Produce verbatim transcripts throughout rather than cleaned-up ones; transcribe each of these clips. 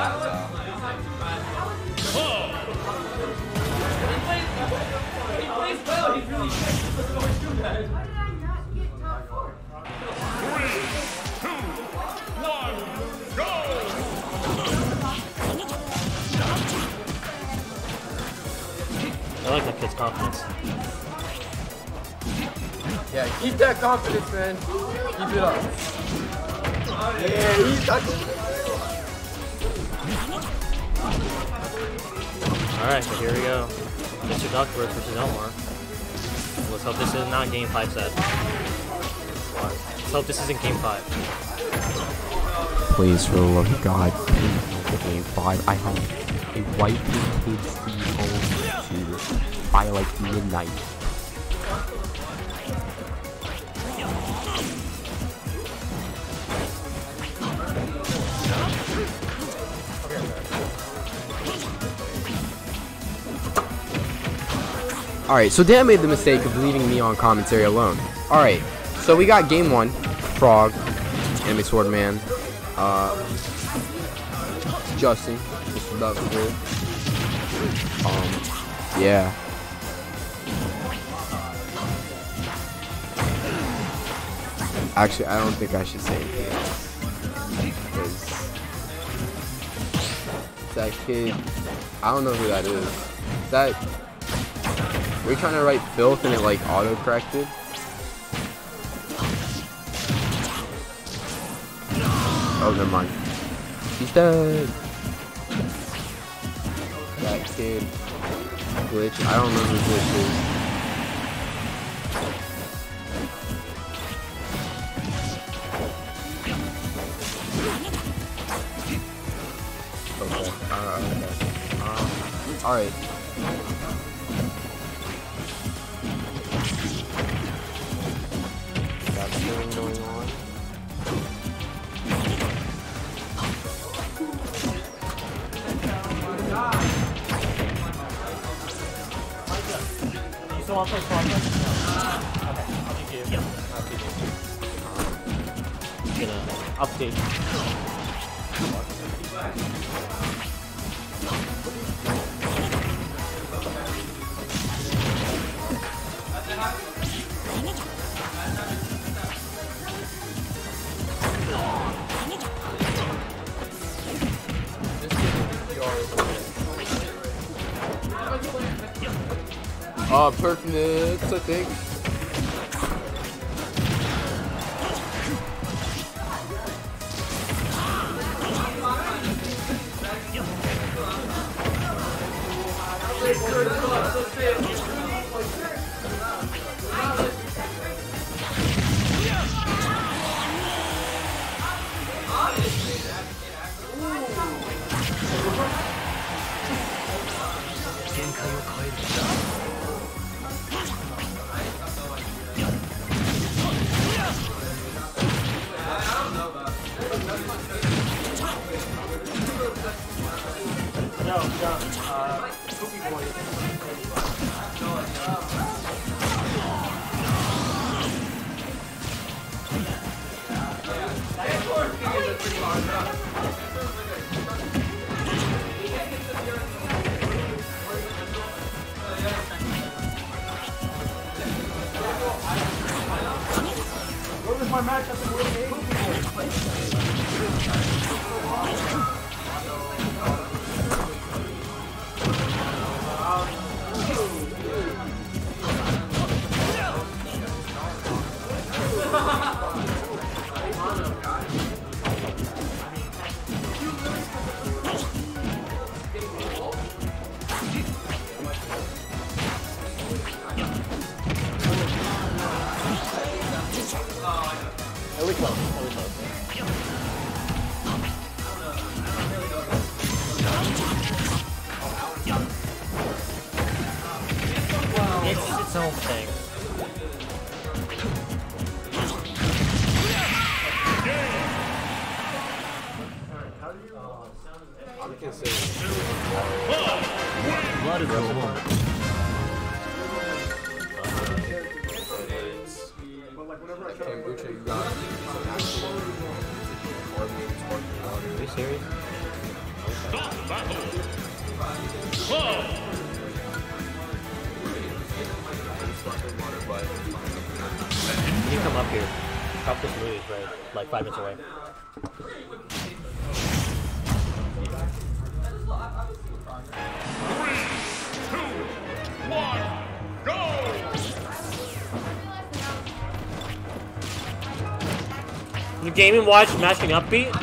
I like that kid's confidence. Yeah, keep that confidence, man. Keep it up. Yeah, he's touching. Alright, so here we go. Mister Duckworth versus Elmar. Let's hope this is not game five set. Let's hope this isn't game five. Please, for the love of God, please don't get game five. I have a wife and kids to be home to by like midnight. Alright, so Dan made the mistake of leaving me on commentary alone. Alright, so we got game one. Frog, Anime Swordman, uh, Justin, Mister Duckworth. Um, yeah. Actually, I don't think I should say anything else. Because that kid, I don't know who that is. Is that... We're trying to write filth and it like auto-corrected. Oh, never mind. He's dead. That kid. Glitch. I don't know who Glitch is. Okay. Alright. Okay. Um, Alright. Going on. You still want to play Swap? Okay, I'll give you. Yep. I'll give you. Gonna update. Uh, Perfnix, I think. No, no, uh, Cookie Boy. What was my match at the World Game? Really close, really close. It's its own thing. I'm considering. Blood is the one. Kombucha, you got some actual carbonated sparkling water. Are you serious? here. Stop this movie right like five minutes away. Three, two, one, go! The Game and Watch matching upbeat.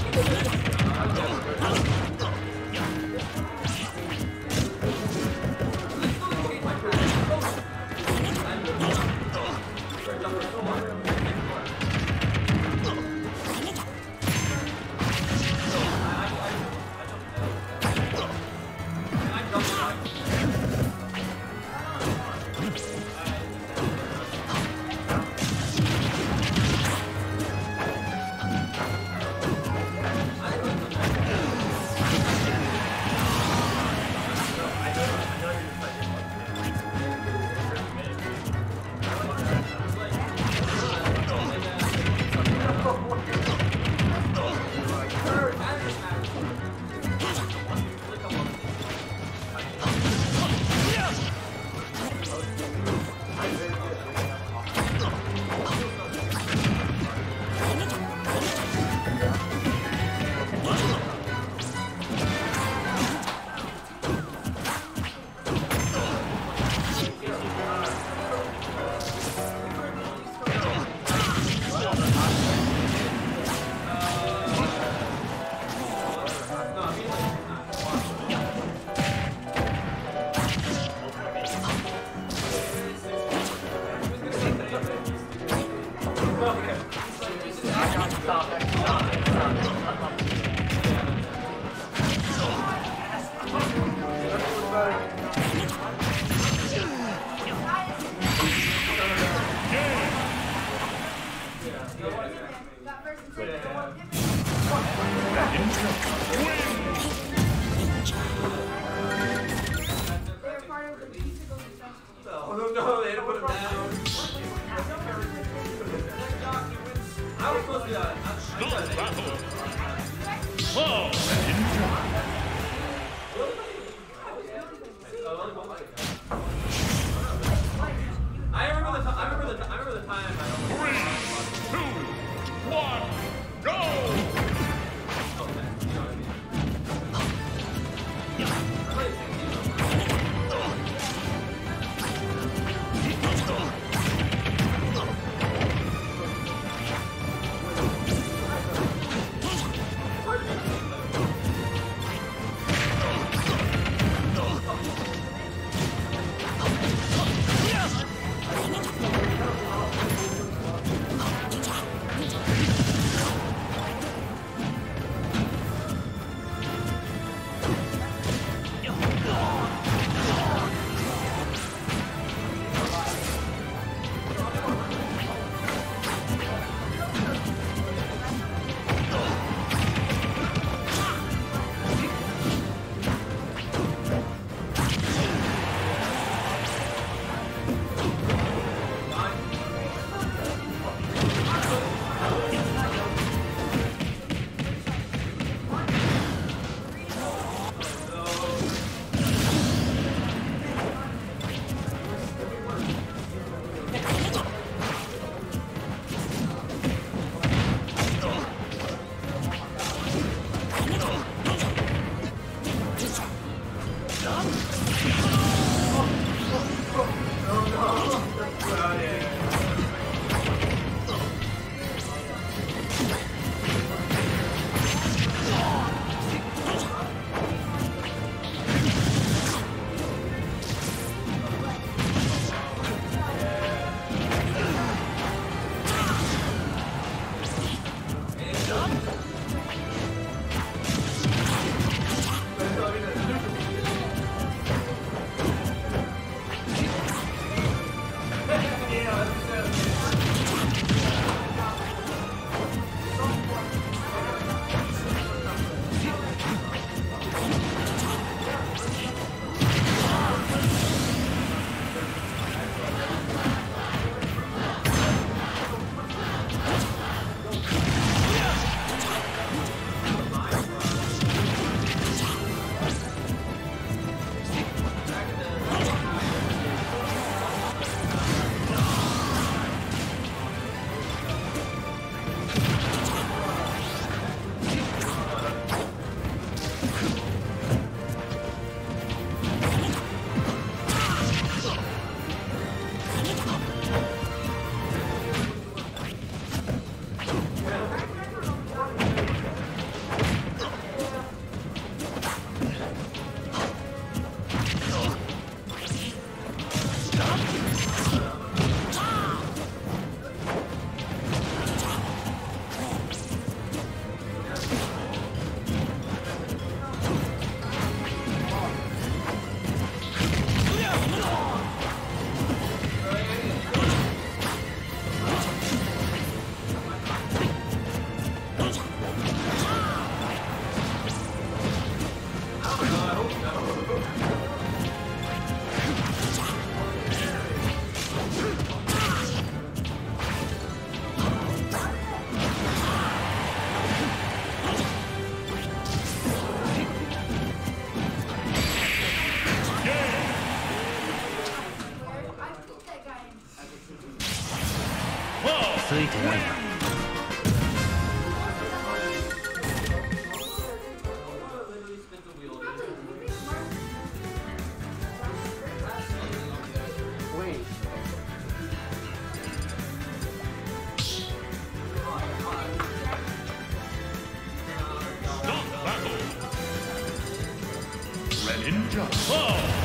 Greninja Claw.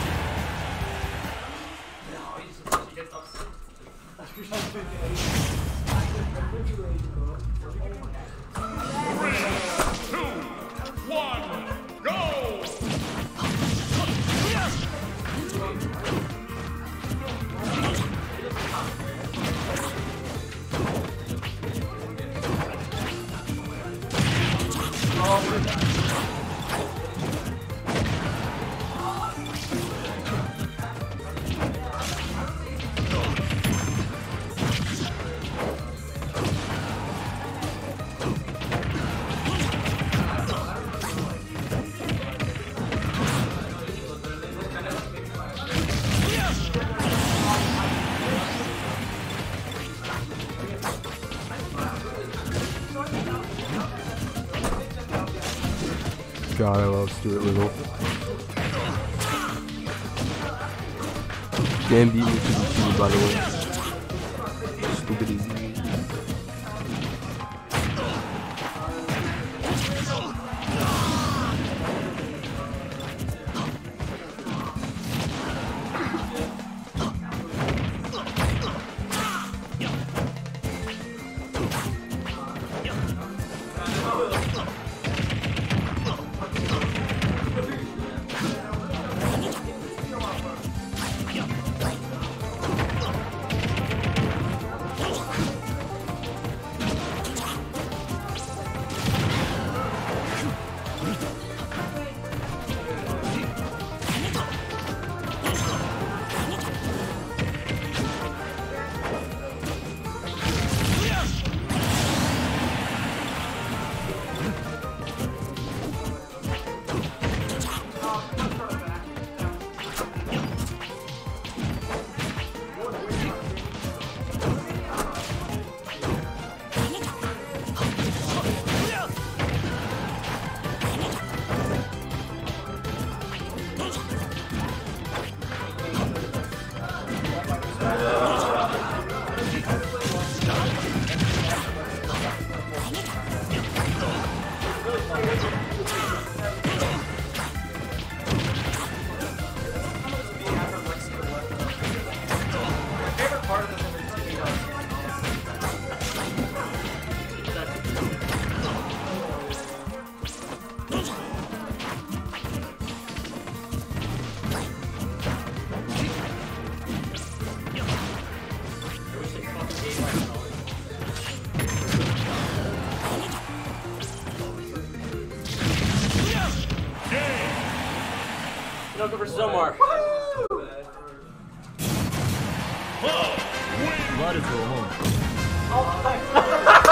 Three, two, one, go! God, I love Stuart Little. Dan beat me to the two, by the way. Stupid easy. Pinocchio versus Omar. Claw wins. Blood is go home.